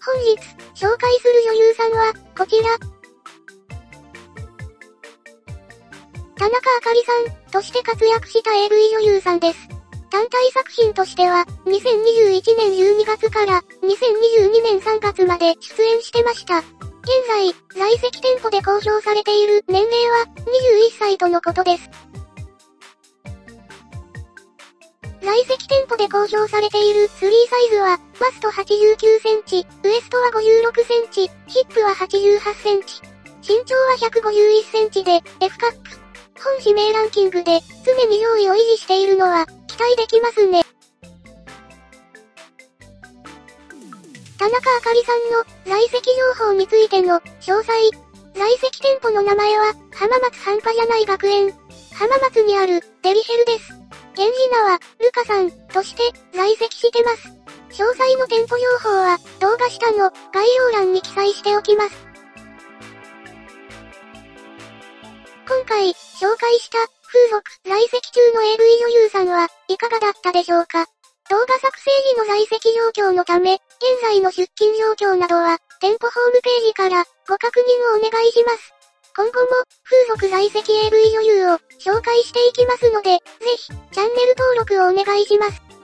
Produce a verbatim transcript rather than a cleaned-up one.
本日、紹介する女優さんは、こちら。田中あかりさん、として活躍した エーブイ 女優さんです。単体作品としては、にせんにじゅういちねんじゅうにがつからにせんにじゅうにねんさんがつまで出演してました。現在、在籍店舗で公表されている年齢はにじゅういっさいとのことです。在籍店舗で公表されているスリーサイズは、バストはちじゅうきゅうセンチ、ウエストはごじゅうろくセンチ、ヒップははちじゅうはちセンチ、身長はひゃくごじゅういっセンチで、F カップ。本指名ランキングで、常に上位を維持しているのは、期待できますね。田中あかりさんの在籍情報についての詳細。在籍店舗の名前は、浜松半端じゃない学園。浜松にあるデリヘルです。現時名は、ルカさんとして在籍してます。詳細の店舗情報は動画下の概要欄に記載しておきます。今回紹介した風俗在籍中の エーブイ 女優さんはいかがだったでしょうか。動画作成時の在籍状況のため、現在の出勤状況などは店舗ホームページからご確認をお願いします。今後も風俗在籍 エーブイ 女優を紹介していきますので、ぜひチャンネル登録をお願いします。